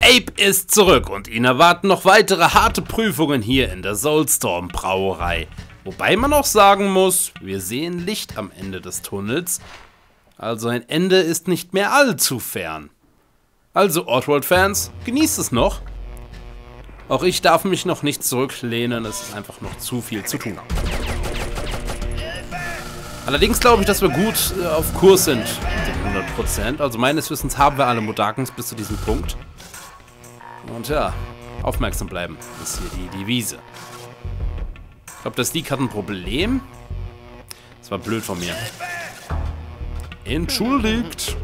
Ape ist zurück und ihn erwarten noch weitere harte Prüfungen hier in der Soulstorm Brauerei. Wobei man auch sagen muss, wir sehen Licht am Ende des Tunnels. Also ein Ende ist nicht mehr allzu fern. Also Oddworld-Fans, genießt es noch. Auch ich darf mich noch nicht zurücklehnen, es ist einfach noch zu viel zu tun. Allerdings glaube ich, dass wir gut auf Kurs sind mit den 100%. Also meines Wissens haben wir alle Modakens bis zu diesem Punkt. Und ja, aufmerksam bleiben ist hier die Devise. Ich glaube, das Leak hat ein Problem. Das war blöd von mir. Entschuldigt.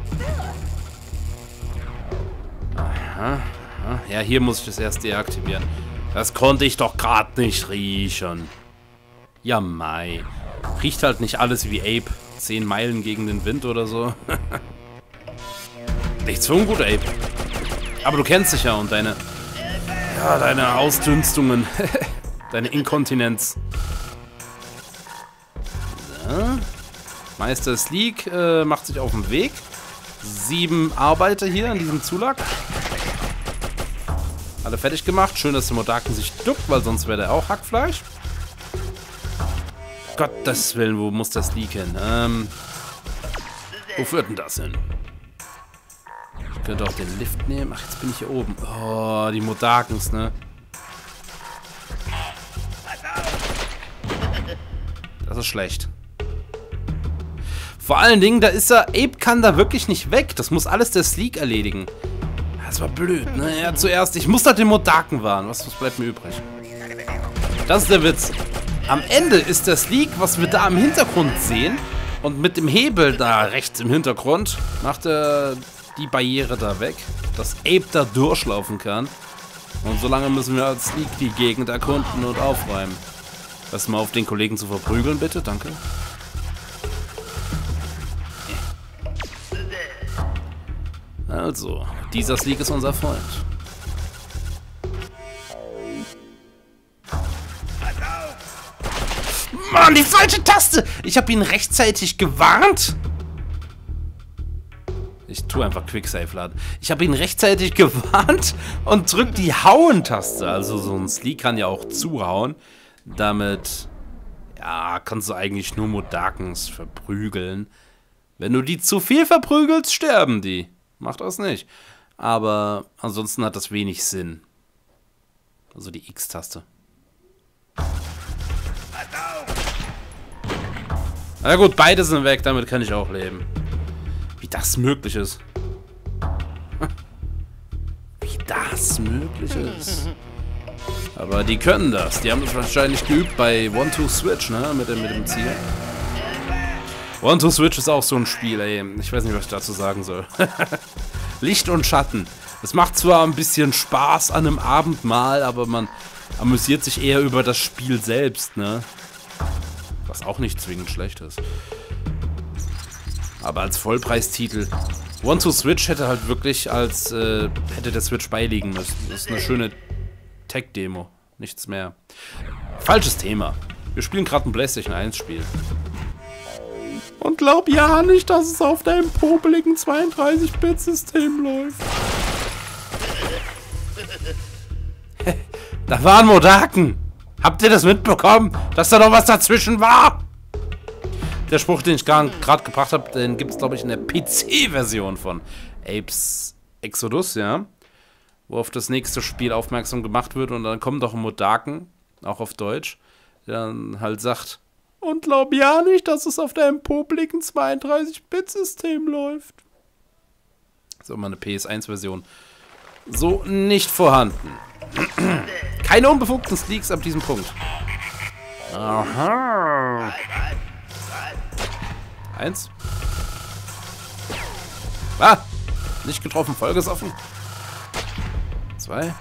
Aha. Ja, hier muss ich das erst deaktivieren. Das konnte ich doch gerade nicht riechen. Ja, mei. Riecht halt nicht alles wie Ape. 10 Meilen gegen den Wind oder so. Nichts für ungut, Ape. Aber du kennst dich ja und deine... Ja, deine Ausdünstungen. Deine Inkontinenz. So. Meister Sleek macht sich auf den Weg. 7 Arbeiter hier in diesem Zulag. Alle fertig gemacht. Schön, dass der Modaken sich duckt, weil sonst wäre der auch Hackfleisch. Gottes Willen, wo muss das Leak hin? Wo führt denn das hin? Ich könnte auch den Lift nehmen. Ach, jetzt bin ich hier oben. Oh, die Modakens, ne? Das ist schlecht. Vor allen Dingen, da ist er... Ape kann da wirklich nicht weg. Das muss alles der Sleek erledigen. Das war blöd, ne? Ja, zuerst... Ich muss da den Modaken warnen. Was bleibt mir übrig? Das ist der Witz. Am Ende ist der Sleek, was wir da im Hintergrund sehen. Und mit dem Hebel da rechts im Hintergrund macht er die Barriere da weg. Dass Ape da durchlaufen kann. Und solange müssen wir als Sleek die Gegend erkunden und aufräumen. Lass mal auf den Kollegen zu verprügeln, bitte. Danke. Also, dieser Sleek ist unser Freund. Mann, die falsche Taste! Ich habe ihn rechtzeitig gewarnt. Ich tue einfach Quicksave laden. Ich habe ihn rechtzeitig gewarnt und drück die Hauen-Taste. Also so ein Sleek kann ja auch zuhauen. Damit, ja, kannst du eigentlich nur Modakens verprügeln. Wenn du die zu viel verprügelst, sterben die. Mach das nicht. Aber ansonsten hat das wenig Sinn. Also die X-Taste. Na gut, beide sind weg, damit kann ich auch leben. Wie das möglich ist. Wie das möglich ist. Aber die können das. Die haben das wahrscheinlich geübt bei One-Two-Switch, ne? Mit dem Ziel. One-Two-Switch ist auch so ein Spiel, ey. Ich weiß nicht, was ich dazu sagen soll. Licht und Schatten. Es macht zwar ein bisschen Spaß an einem Abendmahl, aber man amüsiert sich eher über das Spiel selbst, ne? Was auch nicht zwingend schlecht ist. Aber als Vollpreistitel. One-Two-Switch hätte halt wirklich als, hätte der Switch beiliegen müssen. Das ist eine schöne Tech-Demo. Nichts mehr. Falsches Thema. Wir spielen gerade ein PlayStation 1 Spiel. Und glaub ja nicht, dass es auf deinem popeligen 32-Bit-System läuft. Da waren Modaken. Habt ihr das mitbekommen, dass da noch was dazwischen war? Der Spruch, den ich gerade gebracht habe, den gibt es, glaube ich, in der PC-Version von Apes Exodus, ja. Wo auf das nächste Spiel aufmerksam gemacht wird und dann kommt doch ein Modaken, auch auf Deutsch, der dann halt sagt, und glaub ja nicht, dass es auf deinem popeligen 32-Bit-System läuft. So, mal eine PS1-Version. So nicht vorhanden. Keine unbefugten Sleeks ab diesem Punkt. Aha. 1. Ah! Nicht getroffen, vollgesoffen. 2.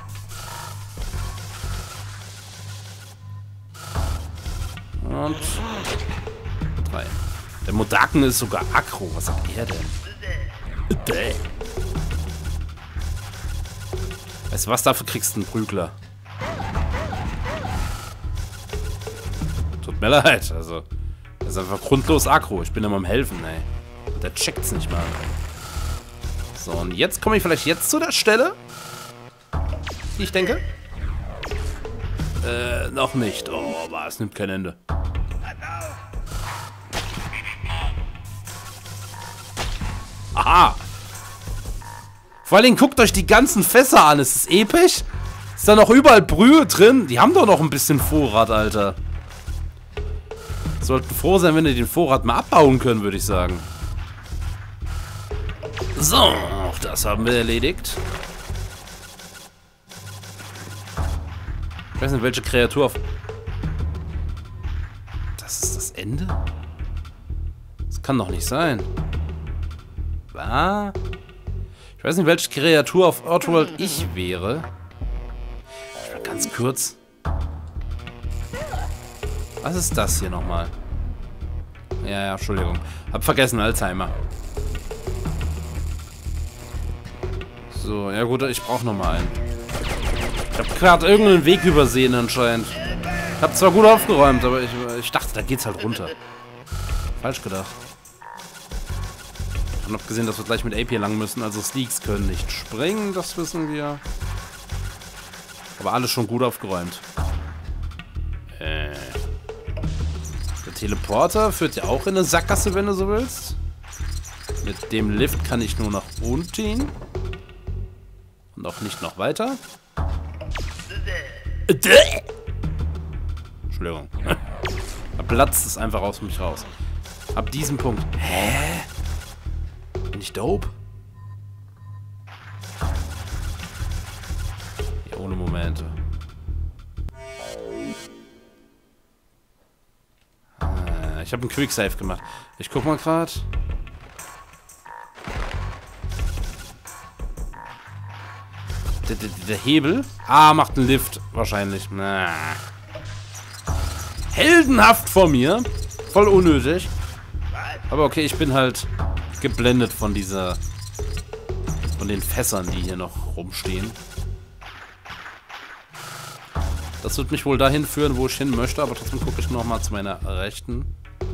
Und 3. Der Modaken ist sogar aggro. Was sagt er denn? Weißt du was, dafür kriegst du einen Prügler. Tut mir leid, also. Das ist einfach grundlos aggro. Ich bin immer am Helfen, ey. Der checkt's nicht mal. So, und jetzt komme ich vielleicht jetzt zu der Stelle, wie ich denke? Noch nicht. Oh, aber es nimmt kein Ende. Aha! Vor allen Dingen guckt euch die ganzen Fässer an. Ist es episch? Ist da noch überall Brühe drin? Die haben doch noch ein bisschen Vorrat, Alter. Sollten froh sein, wenn die den Vorrat mal abbauen können, würde ich sagen. So, auch das haben wir erledigt. Ich weiß nicht, welche Kreatur auf... Das ist das Ende? Das kann doch nicht sein. Was? Ich weiß nicht, welche Kreatur auf Oddworld ich wäre. Ganz kurz. Was ist das hier nochmal? Ja, Entschuldigung. Hab vergessen, Alzheimer. So, ja gut, ich brauche nochmal einen. Ich habe gerade irgendeinen Weg übersehen anscheinend. Ich habe zwar gut aufgeräumt, aber ich dachte, da geht's halt runter. Falsch gedacht. Und hab gesehen, dass wir gleich mit Ape hier lang müssen. Also Sneaks können nicht springen, das wissen wir. Aber alles schon gut aufgeräumt. Der Teleporter führt ja auch in eine Sackgasse, wenn du so willst. Mit dem Lift kann ich nur nach unten. Und auch nicht noch weiter. Entschuldigung. Da platzt es einfach aus mich raus. Ab diesem Punkt. Hä? Bin ich dope? Ja, ohne Momente. Ich habe einen Quicksave gemacht. Ich guck mal gerade. Der Hebel? Ah, macht einen Lift. Wahrscheinlich. Na. Heldenhaft von mir. Voll unnötig. Aber okay, ich bin halt geblendet von dieser... von den Fässern, die hier noch rumstehen. Das wird mich wohl dahin führen, wo ich hin möchte. Aber trotzdem gucke ich nochmal zu meiner Rechten.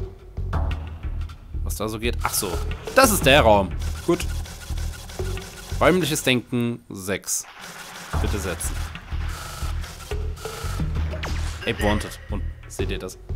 Was da so geht. Ach so. Das ist der Raum. Gut. Räumliches Denken 6. Bitte setzen. Ape Wanted. Und seht ihr das?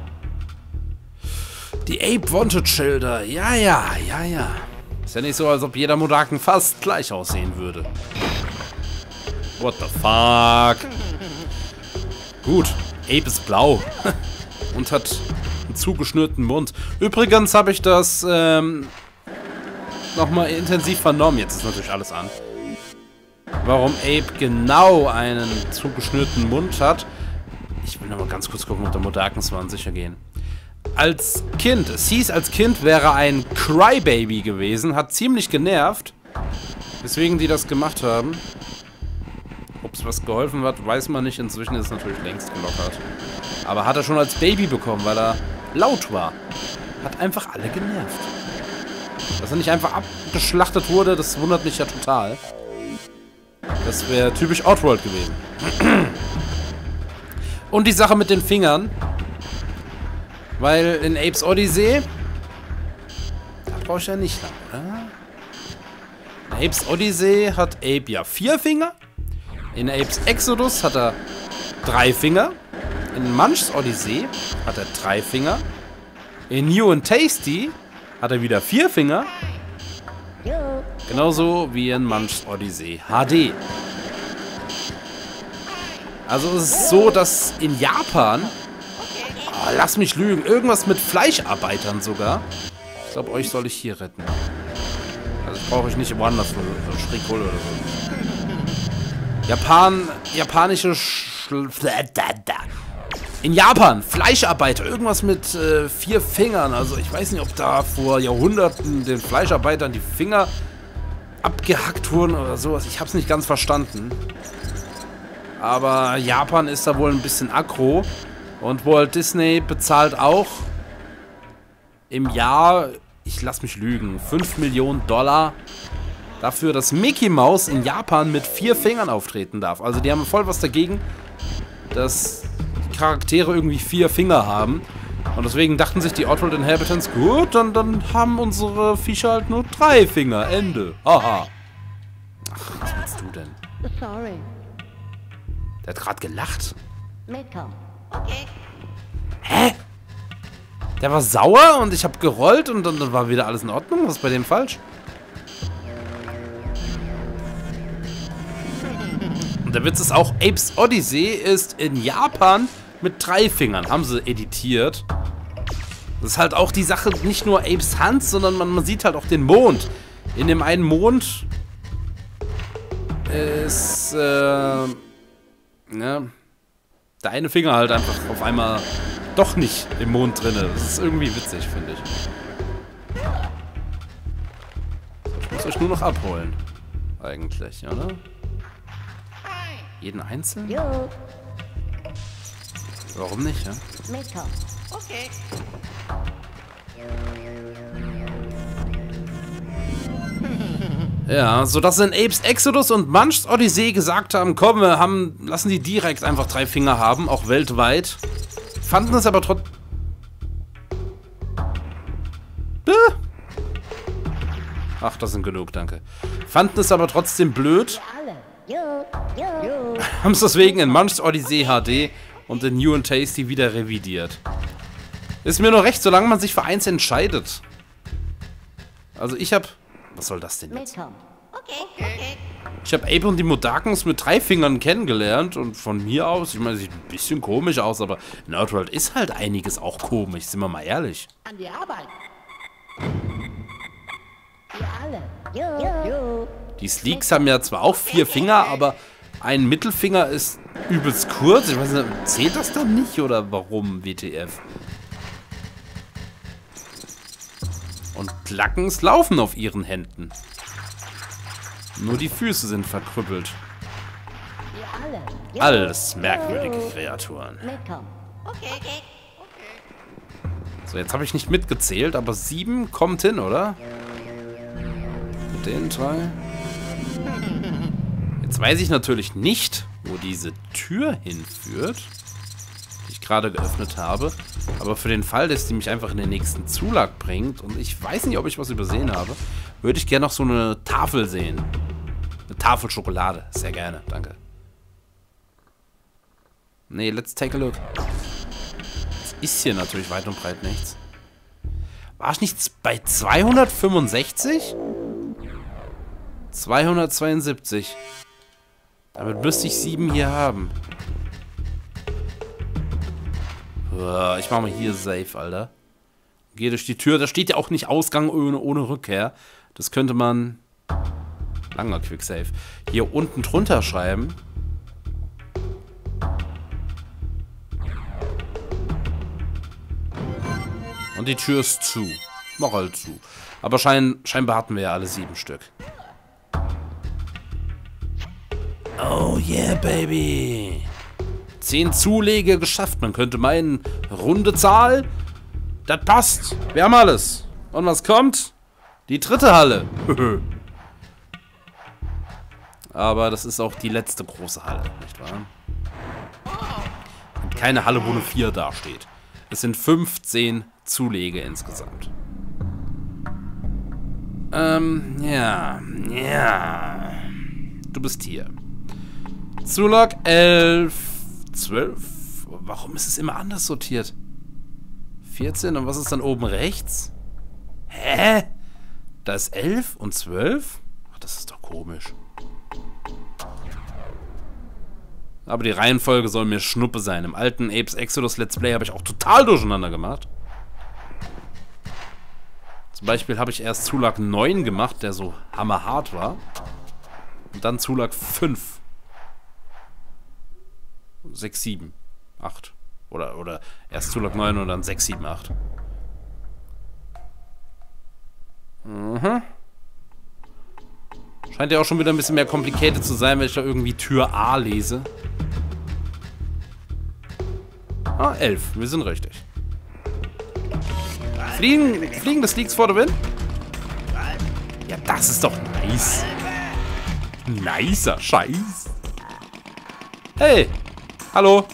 Die Ape Wanted Schilder. Ja, ja, ja, ja. Ist ja nicht so, als ob jeder Modaken fast gleich aussehen würde. What the fuck? Gut. Ape ist blau. Und hat einen zugeschnürten Mund. Übrigens habe ich das nochmal intensiv vernommen. Jetzt ist natürlich alles an. Warum Ape genau einen zugeschnürten Mund hat. Ich will nochmal ganz kurz gucken, ob der Modakenswan sicher gehen. Als Kind, es hieß, als Kind wäre ein Crybaby gewesen. Hat ziemlich genervt. Weswegen die das gemacht haben. Ob es was geholfen hat, weiß man nicht. Inzwischen ist es natürlich längst gelockert. Aber hat er schon als Baby bekommen, weil er laut war. Hat einfach alle genervt. Dass er nicht einfach abgeschlachtet wurde, das wundert mich ja total. Das wäre typisch Oddworld gewesen. Und die Sache mit den Fingern. Weil in Apes Odyssey... Da brauche ich ja nicht lang, oder? In Apes Odyssey hat Ape ja 4 Finger. In Apes Exodus hat er 3 Finger. In Munch's Odyssey hat er 3 Finger. In New and Tasty hat er wieder 4 Finger. Genauso wie in Munch's Odyssey HD. Also es ist so, dass in Japan... Oh, lass mich lügen. Irgendwas mit Fleischarbeitern sogar. Ich glaube, euch soll ich hier retten. Also brauche ich nicht woanders Schrägkohle oder so. Japanische in Japan, Fleischarbeiter, irgendwas mit 4 Fingern. Also ich weiß nicht, ob da vor Jahrhunderten den Fleischarbeitern die Finger abgehackt wurden oder sowas. Ich habe es nicht ganz verstanden. Aber Japan ist da wohl ein bisschen aggro. Und Walt Disney bezahlt auch im Jahr, ich lass mich lügen, 5 Millionen $, dafür, dass Mickey Mouse in Japan mit 4 Fingern auftreten darf. Also die haben voll was dagegen, dass die Charaktere irgendwie 4 Finger haben. Und deswegen dachten sich die Oddworld Inhabitants, gut, dann haben unsere Viecher halt nur 3 Finger. Ende. Haha. Ach, was willst du denn? Sorry. Der hat gerade gelacht. Mitkommen. Okay. Hä? Der war sauer und ich habe gerollt und dann war wieder alles in Ordnung. Was ist bei dem falsch? Und der Witz ist auch, Apes Odyssey ist in Japan mit 3 Fingern. Haben sie editiert. Das ist halt auch die Sache, nicht nur Apes Hand, sondern man sieht halt auch den Mond. In dem einen Mond ist, ne, der eine Finger halt einfach auf einmal doch nicht im Mond drinne. Das ist irgendwie witzig, finde ich. Ich muss euch nur noch abholen. Eigentlich, oder? Jeden einzeln? Jo. Warum nicht, ja? Mitkommen. Okay. Ja, sodass in Apes Exodus und Munch's Odyssey gesagt haben, komm, lassen die direkt einfach 3 Finger haben, auch weltweit. Fanden es aber trotzdem... Ach, das sind genug, danke. Fanden es aber trotzdem blöd. Alle. Jo. Jo. Jo. Haben es deswegen in Munch's Odyssey HD und in New and Tasty wieder revidiert. Ist mir nur recht, solange man sich für eins entscheidet. Also ich hab... Was soll das denn jetzt? Mitkommen. Okay. Ich habe Ape und die Modakens mit 3 Fingern kennengelernt und von mir aus, ich meine, sieht ein bisschen komisch aus, aber Nerdworld ist halt einiges auch komisch, sind wir mal ehrlich. An die Arbeit. Wir alle. Jo. Jo. Die Sleeks haben ja zwar auch 4 Finger, aber ein Mittelfinger ist übelst kurz. Ich weiß nicht, zählt das dann nicht oder warum, WTF? Und Klackens laufen auf ihren Händen. Nur die Füße sind verkrüppelt. Wir alle. Jo. Alles merkwürdige Kreaturen. Mitkommen. Okay. So, jetzt habe ich nicht mitgezählt, aber 7 kommt hin, oder? Mit den 3. Jetzt weiß ich natürlich nicht, wo diese Tür hinführt, die ich gerade geöffnet habe. Aber für den Fall, dass die mich einfach in den nächsten Zulag bringt und ich weiß nicht, ob ich was übersehen habe, würde ich gerne noch so eine Tafel sehen. Eine Tafel Schokolade. Sehr gerne, danke. Nee, let's take a look. Es ist hier natürlich weit und breit nichts. War ich nicht bei 265? 272. Damit müsste ich 7 hier haben. Ich mache mal hier safe, Alter. Gehe durch die Tür. Da steht ja auch nicht Ausgang ohne Rückkehr. Das könnte man... Langer Quicksave. Hier unten drunter schreiben. Und die Tür ist zu. Mach halt zu. Aber scheinbar hatten wir ja alle 7 Stück. Oh yeah, baby. 10 Zulege geschafft. Man könnte meinen, runde Zahl. Das passt. Wir haben alles. Und was kommt? Die 3. Halle. Aber das ist auch die letzte große Halle, nicht wahr? Und keine Halle, wo eine 4 dasteht. Es sind 15 Zulege insgesamt. Ja. Du bist hier. Zulag 11, 12. Warum ist es immer anders sortiert? 14 und was ist dann oben rechts? Hä? Da ist 11 und 12? Ach, das ist doch komisch. Aber die Reihenfolge soll mir Schnuppe sein. Im alten Apes Exodus Let's Play habe ich auch total durcheinander gemacht. Zum Beispiel habe ich erst Zulag 9 gemacht, der so hammerhart war. Und dann Zulag 5. 6, 7, 8. Oder erst Zulag 9 und dann 6, 7, 8. Mhm. Scheint ja auch schon wieder ein bisschen mehr complicated zu sein, wenn ich da irgendwie Tür A lese. Ah, 11. Wir sind richtig. Fliegen des Leaks for the win? Ja, das ist doch nice. Nicer Scheiß. Hey. Hallo.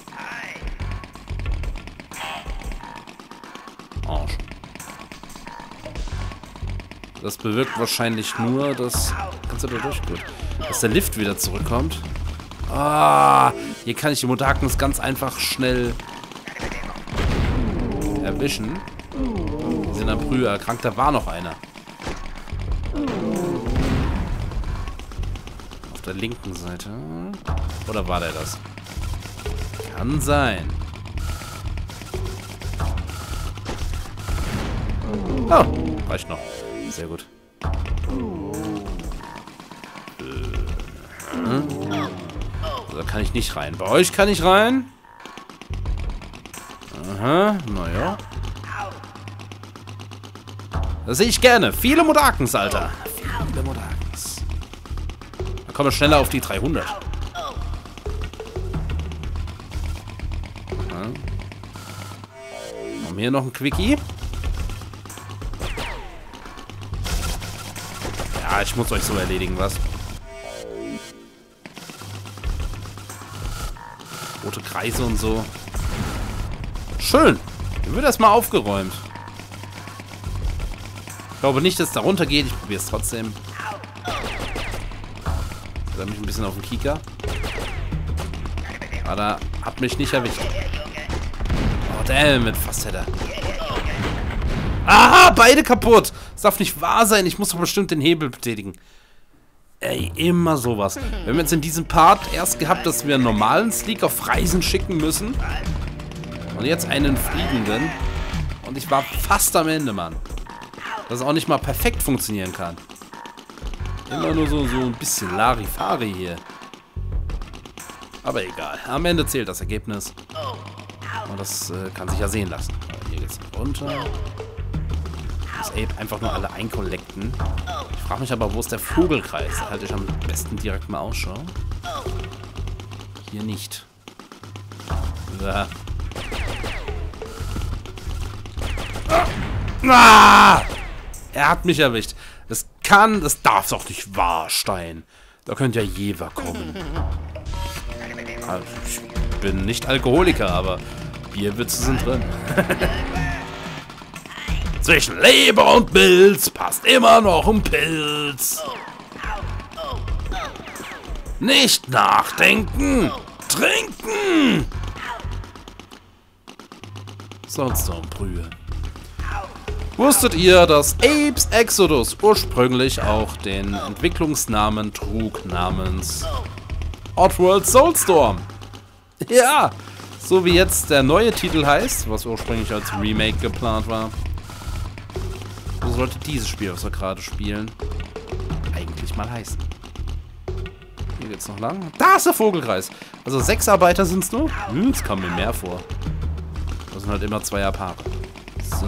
Arsch. Das bewirkt wahrscheinlich nur, dass... Kannst du da durch? Gut. Dass der Lift wieder zurückkommt. Ah, hier kann ich die Modakens ganz einfach schnell erwischen. Die sind am Brühe erkrankt. Da war noch einer. Auf der linken Seite. Oder war der das? Kann sein. Oh, reicht noch. Sehr gut. Da kann ich nicht rein. Bei euch kann ich rein. Aha, naja. Das sehe ich gerne. Viele Modakens, Alter. Viele Modakens. Da kommen wir schneller auf die 300. Haben wir hier noch ein Quickie? Ja, ich muss euch so erledigen, was? Rote Kreise und so. Schön. Hier wird erstmal aufgeräumt. Ich glaube nicht, dass es da runter geht. Ich probiere es trotzdem. Da mich ein bisschen auf den Kieker. Aber hat mich nicht erwischt. Oh, damn, mit fast hätte. Aha, beide kaputt. Das darf nicht wahr sein. Ich muss doch bestimmt den Hebel betätigen. Ey, immer sowas. Wir haben jetzt in diesem Part erst gehabt, dass wir einen normalen Sleek auf Reisen schicken müssen. Und jetzt einen fliegenden. Und ich war fast am Ende, Mann. Dass es auch nicht mal perfekt funktionieren kann. Immer nur so ein bisschen Larifari hier. Aber egal. Am Ende zählt das Ergebnis. Und das kann sich ja sehen lassen. Hier geht's runter. Das Ape einfach nur alle einkollekten. Ich frage mich aber, wo ist der Vogelkreis? Da halte ich am besten direkt mal Ausschau. Hier nicht. Ja. Ah! Er hat mich erwischt. Das darf doch nicht wahr, Stein. Da könnte ja Jever kommen. Also, ich bin nicht Alkoholiker, aber Bierwitze sind drin. Zwischen Leber und Milz passt immer noch ein Pilz. Nicht nachdenken, trinken. Sonst noch Brühe. Wusstet ihr, dass Apes Exodus ursprünglich auch den Entwicklungsnamen trug namens Oddworld Soulstorm? Ja, so wie jetzt der neue Titel heißt, was ursprünglich als Remake geplant war. So sollte dieses Spiel, was wir gerade spielen, eigentlich mal heißen. Hier geht's noch lang. Da ist der Vogelkreis. Also 6 Arbeiter sind es nur. Es kam mir mehr vor. Das sind halt immer 2er Paare. So.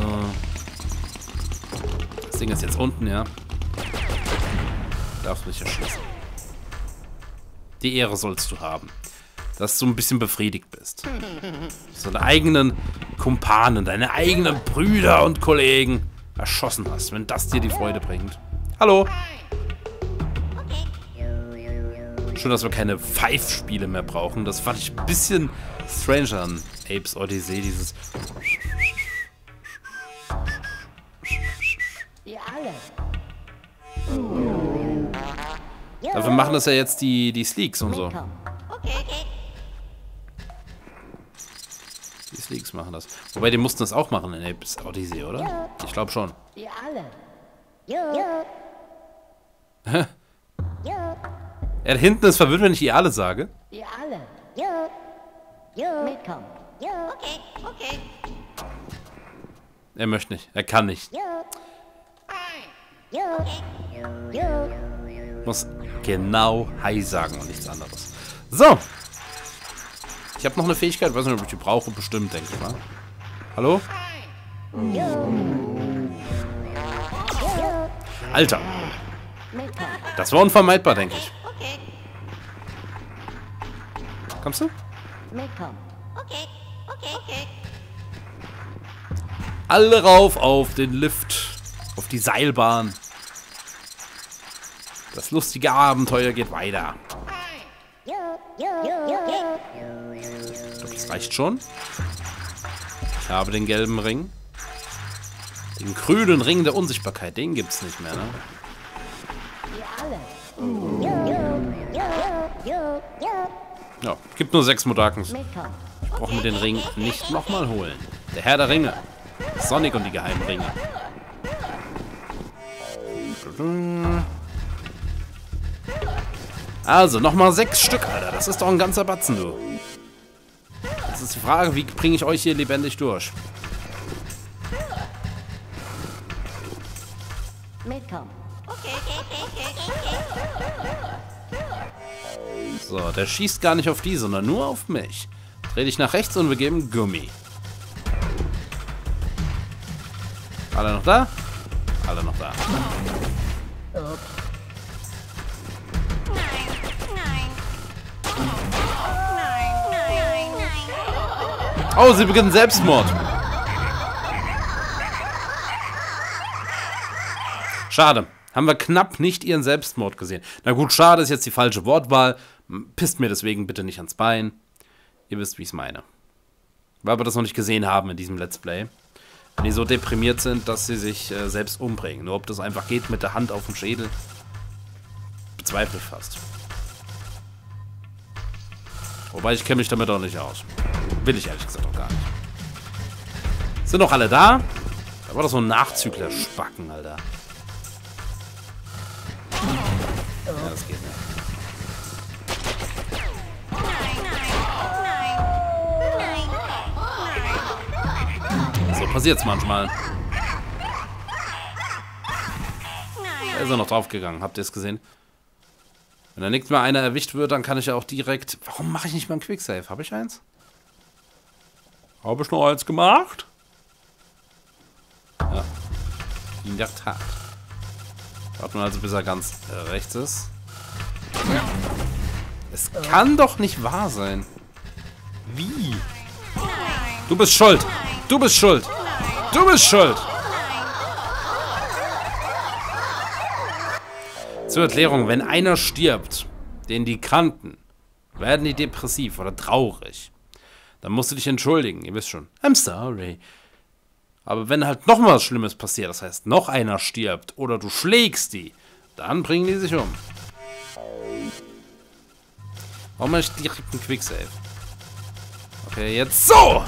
Das Ding ist jetzt unten, ja. Darfst mich erschießen. Die Ehre sollst du haben. Dass du ein bisschen befriedigt bist. So deine eigenen Kumpanen, deine eigenen Brüder und Kollegen erschossen hast, wenn das dir die Freude bringt. Hallo. Schön, dass wir keine Pfeif-Spiele mehr brauchen. Das fand ich ein bisschen strange an Apes Odyssey, dieses... Dafür machen das ja jetzt die Sleeks und so. Die Sleeks machen das. Wobei, die mussten das auch machen in Apes Odyssey, oder? Ich glaube schon. Hä? Er hinten ist verwirrt, wenn ich ihr alle sage. Er möchte nicht. Er kann nicht. Muss genau Hi sagen und nichts anderes. So. Ich habe noch eine Fähigkeit. Weiß nicht, ob ich die brauche. Bestimmt, denke ich mal. Hallo? Alter. Das war unvermeidbar, denke ich. Kommst du? Alle rauf auf den Lift. Auf die Seilbahn. Das lustige Abenteuer geht weiter. Ich glaube, das reicht schon. Ich habe den gelben Ring. Den grünen Ring der Unsichtbarkeit. Den gibt's nicht mehr, ne? Ja, gibt nur 6 Modakens. Mitkommen. Ich brauche mir den Ring nicht nochmal holen. Der Herr der Ringe. Sonic und die geheimen Ringe. Also, nochmal 6 Stück, Alter. Das ist doch ein ganzer Batzen, du. Das ist die Frage, wie bringe ich euch hier lebendig durch? Mitkommen. So, der schießt gar nicht auf die, sondern nur auf mich. Dreh dich nach rechts und wir geben Gummi. Alle noch da? Alle noch da. Oh, sie beginnen Selbstmord. Schade. Haben wir knapp nicht ihren Selbstmord gesehen. Na gut, schade ist jetzt die falsche Wortwahl. Pisst mir deswegen bitte nicht ans Bein. Ihr wisst, wie ich es meine. Weil wir das noch nicht gesehen haben in diesem Let's Play. Wenn die so deprimiert sind, dass sie sich selbst umbringen. Nur ob das einfach geht mit der Hand auf dem Schädel, bezweifle ich fast. Wobei, ich kenne mich damit auch nicht aus. Will ich ehrlich gesagt auch gar nicht. Sind doch alle da? Da war doch so ein Nachzügler-Spacken, Alter. Ja, das geht nicht. So passiert's manchmal. Da ist er noch draufgegangen. Habt ihr es gesehen? Wenn da nichts mehr einer erwischt wird, dann kann ich ja auch direkt... Warum mache ich nicht mal ein Quicksave? Habe ich eins? Habe ich noch eins gemacht? Ja. In der Tat. Warten wir also, bis er ganz rechts ist. Es kann doch nicht wahr sein. Wie? Du bist schuld. Du bist schuld. Du bist schuld. Zur Erklärung, wenn einer stirbt, den die kannten, werden die depressiv oder traurig. Dann musst du dich entschuldigen, ihr wisst schon. I'm sorry. Aber wenn halt noch was Schlimmes passiert, das heißt, noch einer stirbt oder du schlägst die, dann bringen die sich um. Warum mache ich direkt einen Quicksave? Okay, jetzt so!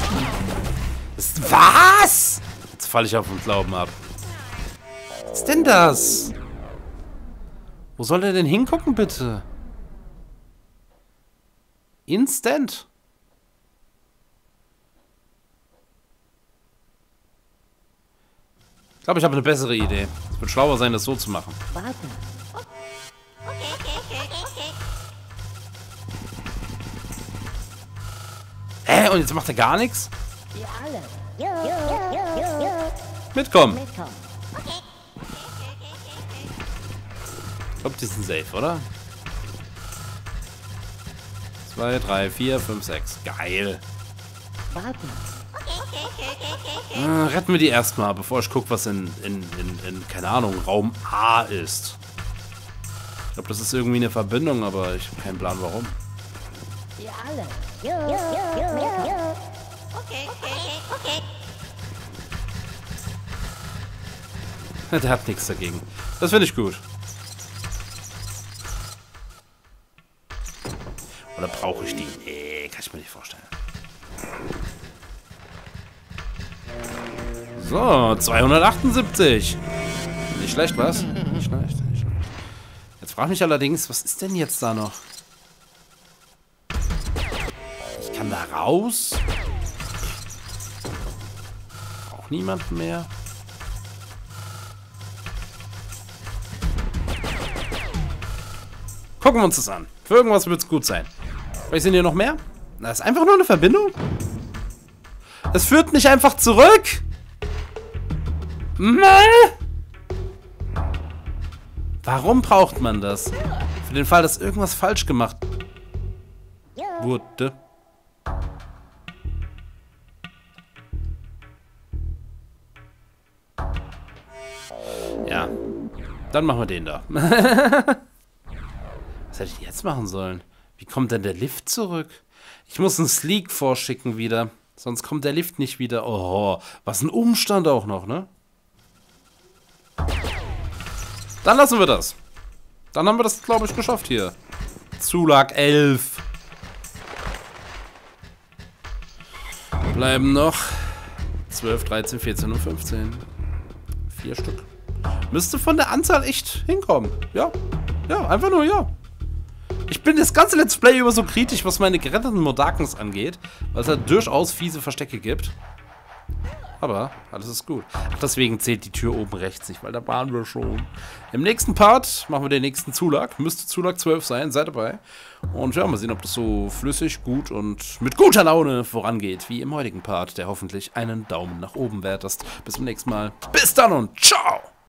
Was? Jetzt falle ich auf den Glauben ab. Was ist denn das? Wo soll er denn hingucken, bitte? Instant. Ich glaube, ich habe eine bessere Idee. Es wird schlauer sein, das so zu machen. Warte. Und jetzt macht er gar nichts? Wir alle. Jo. Mitkommen. Mitkommen. Ich glaube, die sind safe, oder? 2, 3, 4, 5, 6. Geil. Warte. Retten wir die erstmal, bevor ich gucke, was in, keine Ahnung, Raum A ist. Ich glaube, das ist irgendwie eine Verbindung, aber ich habe keinen Plan, warum. Wir alle. Jo. Okay. Der hat nichts dagegen. Das finde ich gut. Oder brauche ich die? Nee, kann ich mir nicht vorstellen. So, 278. Nicht schlecht, was? Nicht schlecht. Jetzt frage ich mich allerdings, was ist denn jetzt da noch? Ich kann da raus? Auch niemand mehr? Gucken wir uns das an. Für irgendwas wird es gut sein. Vielleicht sind hier noch mehr? Das ist einfach nur eine Verbindung. Es führt mich einfach zurück. Warum braucht man das? Für den Fall, dass irgendwas falsch gemacht wurde. Ja. Dann machen wir den da. Was hätte ich jetzt machen sollen? Wie kommt denn der Lift zurück? Ich muss einen Sleek vorschicken wieder. Sonst kommt der Lift nicht wieder. Oh, was ein Umstand auch noch, ne? Dann lassen wir das. Dann haben wir das, glaube ich, geschafft hier. Zulag 11. Bleiben noch 12, 13, 14 und 15. 4 Stück. Müsste von der Anzahl echt hinkommen. Ja. Ja, einfach nur ja. Ich bin das ganze Let's Play über so kritisch, was meine geretteten Modakens angeht, weil es halt durchaus fiese Verstecke gibt. Aber alles ist gut. Ach, deswegen zählt die Tür oben rechts nicht, weil da waren wir schon. Im nächsten Part machen wir den nächsten Zulag. Müsste Zulag 12 sein, seid dabei. Und ja, mal sehen, ob das so flüssig, gut und mit guter Laune vorangeht, wie im heutigen Part, der hoffentlich einen Daumen nach oben wert ist. Bis zum nächsten Mal. Bis dann und ciao!